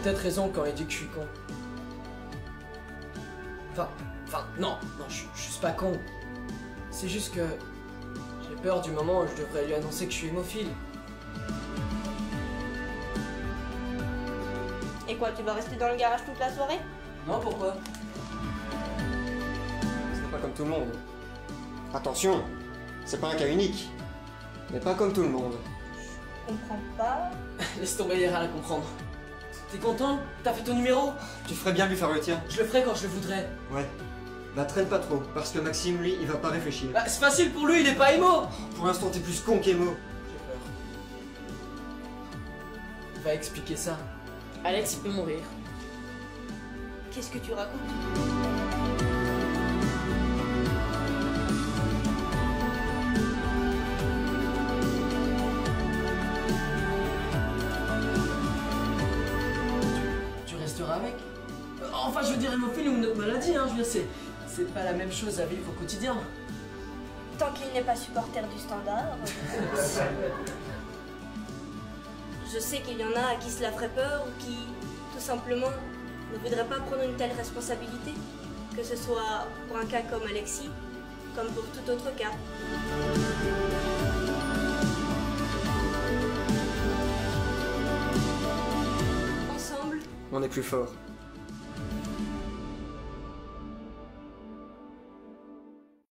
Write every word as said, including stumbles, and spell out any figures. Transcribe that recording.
peut-être raison quand il dit que je suis con. Enfin, enfin, non, non, je, je suis pas con. C'est juste que j'ai peur du moment où je devrais lui annoncer que je suis hémophile. Et quoi, tu vas rester dans le garage toute la soirée? Non, pourquoi? C'est pas comme tout le monde. Attention, c'est pas un cas unique. Mais pas comme tout le monde. Je comprends pas. Laisse tomber, il y a rien à comprendre. T'es content? T'as fait ton numéro? Tu ferais bien de lui faire le tien. Je le ferai quand je le voudrais. Ouais. Bah traîne pas trop, parce que Maxime, lui, il va pas réfléchir. Bah, c'est facile pour lui, il est pas émo. Pour l'instant, t'es plus con qu'émo. J'ai peur. Va expliquer ça. Alex, il peut mourir. Qu'est-ce que tu racontes? Tu resteras avec? Euh, Enfin, je veux dire, hémophile ou une autre maladie, hein, je veux dire, c'est... C'est pas la même chose à vivre au quotidien. Tant qu'il n'est pas supporter du Standard. Je sais qu'il y en a à qui cela ferait peur ou qui, tout simplement, ne voudraient pas prendre une telle responsabilité. Que ce soit pour un cas comme Alexis, comme pour tout autre cas. Ensemble, On est plus fort.